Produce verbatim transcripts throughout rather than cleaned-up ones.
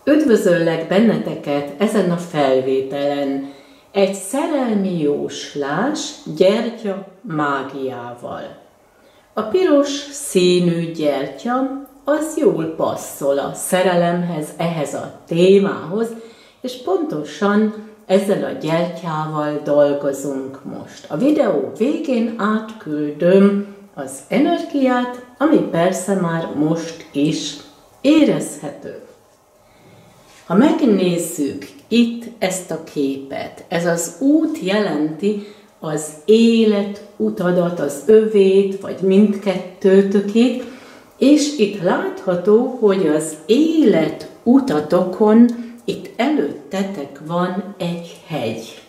Üdvözöllek benneteket ezen a felvételen egy szerelmi jóslás gyertya mágiával. A piros színű gyertya az jól passzol a szerelemhez, ehhez a témához, és pontosan ezzel a gyertyával dolgozunk most. A videó végén átküldöm az energiát, ami persze már most is érezhető. Ha megnézzük itt ezt a képet, ez az út jelenti az élet utadat, az övét, vagy mindkettőtökét, és itt látható, hogy az élet utatokon itt előttetek van egy hegy.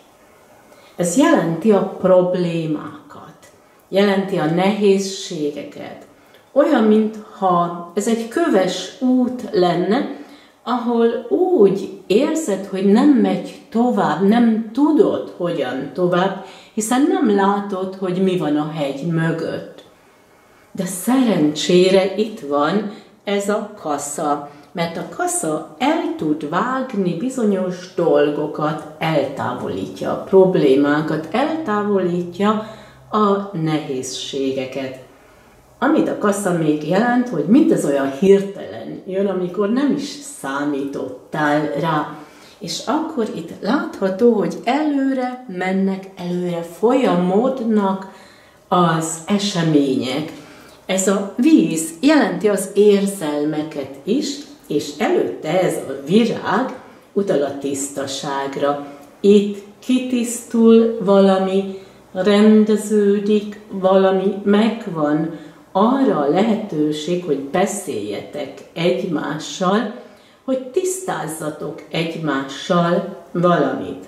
Ez jelenti a problémákat, jelenti a nehézségeket. Olyan, mintha ez egy köves út lenne, ahol úgy érzed, hogy nem megy tovább, nem tudod, hogyan tovább, hiszen nem látod, hogy mi van a hegy mögött. De szerencsére itt van ez a kasza, mert a kasza el tud vágni bizonyos dolgokat, eltávolítja a problémákat, eltávolítja a nehézségeket. Amit a kasza még jelent, hogy mindez olyan hirtelen jön, amikor nem is számítottál rá. És akkor itt látható, hogy előre mennek, előre folyamodnak az események. Ez a víz jelenti az érzelmeket is, és előtte ez a virág utal a tisztaságra. Itt kitisztul valami, rendeződik valami, megvan arra a lehetőség, hogy beszéljetek egymással, hogy tisztázzatok egymással valamit.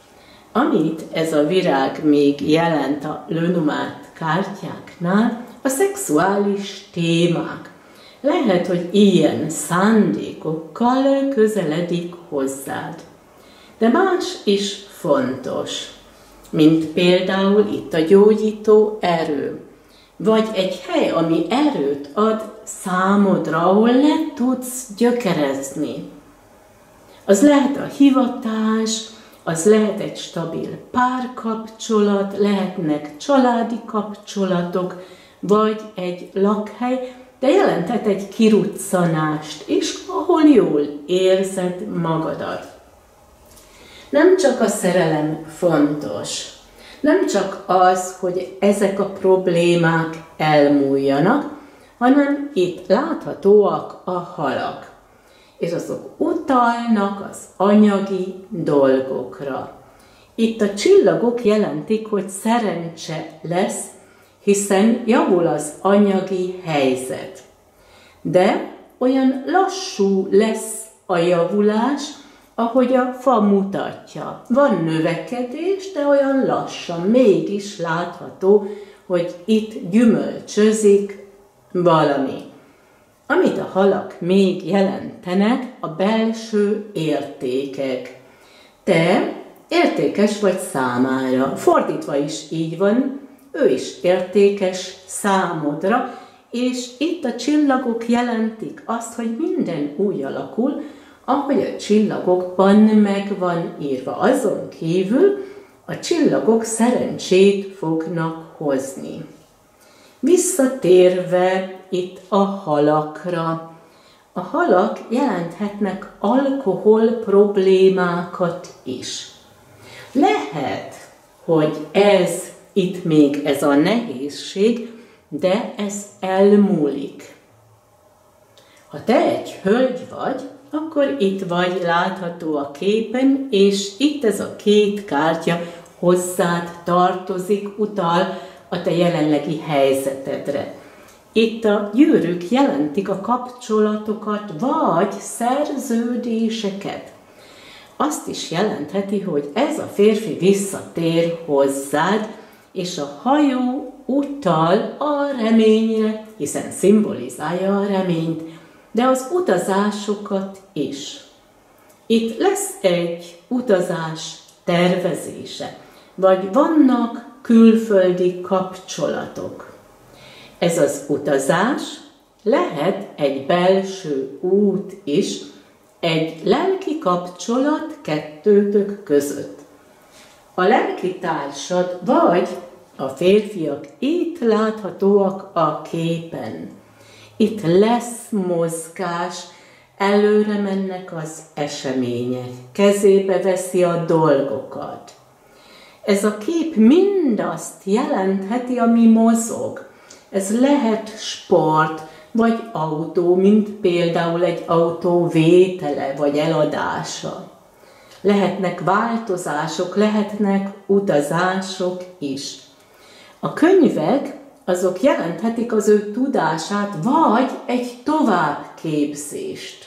Amit ez a virág még jelent a Lenormand kártyáknál, a szexuális témák. Lehet, hogy ilyen szándékokkal közeledik hozzád. De más is fontos, mint például itt a gyógyító erő. Vagy egy hely, ami erőt ad számodra, ahol le tudsz gyökerezni. Az lehet a hivatás, az lehet egy stabil párkapcsolat, lehetnek családi kapcsolatok, vagy egy lakhely, de jelenthet egy kiruccanást is, ahol jól érzed magadat. Nem csak a szerelem fontos, nem csak az, hogy ezek a problémák elmúljanak, hanem itt láthatóak a halak. És azok utalnak az anyagi dolgokra. Itt a csillagok jelentik, hogy szerencse lesz, hiszen javul az anyagi helyzet. De olyan lassú lesz a javulás, ahogy a fa mutatja. Van növekedés, de olyan lassan, mégis látható, hogy itt gyümölcsözik valami. Amit a halak még jelentenek, a belső értékek. Te értékes vagy számára, fordítva is így van, ő is értékes számodra, és itt a csillagok jelentik azt, hogy minden úgy alakul, ahogy a csillagokban meg van írva. Azon kívül a csillagok szerencsét fognak hozni. Visszatérve itt a halakra. A halak jelenthetnek alkohol problémákat is. Lehet, hogy ez itt még ez a nehézség, de ez elmúlik. Ha te egy hölgy vagy, akkor itt vagy látható a képen, és itt ez a két kártya hozzád tartozik, utal a te jelenlegi helyzetedre. Itt a gyűrűk jelentik a kapcsolatokat, vagy szerződéseket. Azt is jelentheti, hogy ez a férfi visszatér hozzád, és a hajó utal a reményre, hiszen szimbolizálja a reményt, de az utazásokat is. Itt lesz egy utazás tervezése, vagy vannak külföldi kapcsolatok. Ez az utazás lehet egy belső út is, egy lelki kapcsolat kettőtök között. A lelki társad vagy a férfiak itt láthatóak a képen. Itt lesz mozgás, előre mennek az események, kezébe veszi a dolgokat. Ez a kép mindazt jelentheti, ami mozog. Ez lehet sport, vagy autó, mint például egy autó vétele, vagy eladása. Lehetnek változások, lehetnek utazások is. A könyvek azok jelenthetik az ő tudását, vagy egy továbbképzést.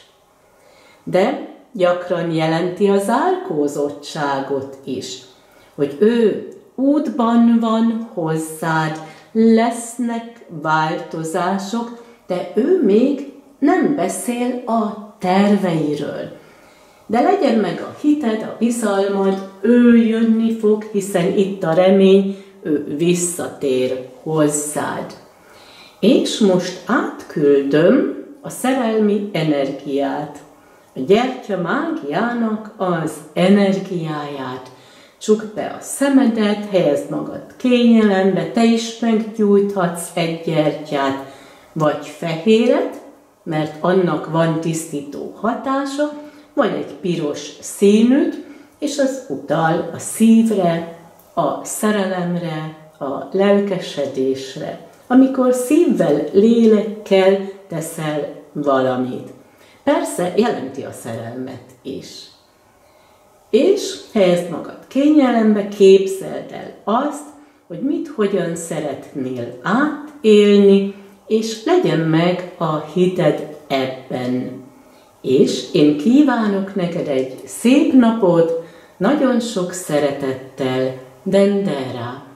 De gyakran jelenti az zárkózottságot is, hogy ő útban van hozzád, lesznek változások, de ő még nem beszél a terveiről. De legyen meg a hited, a bizalmad, ő jönni fog, hiszen itt a remény, ő visszatér hozzád. És most átküldöm a szerelmi energiát, a gyertya mágiának az energiáját. Csukd be a szemedet, helyezd magad kényelembe, te is meggyújthatsz egy gyertyát, vagy fehéret, mert annak van tisztító hatása, vagy egy piros színűt, és az utal a szívre, a szerelemre, a lelkesedésre, amikor szívvel, lélekkel teszel valamit. Persze jelenti a szerelmet is. És helyezd magad kényelembe, képzeld el azt, hogy mit, hogyan szeretnél átélni, és legyen meg a hited ebben. És én kívánok neked egy szép napot, nagyon sok szeretettel, Dendera.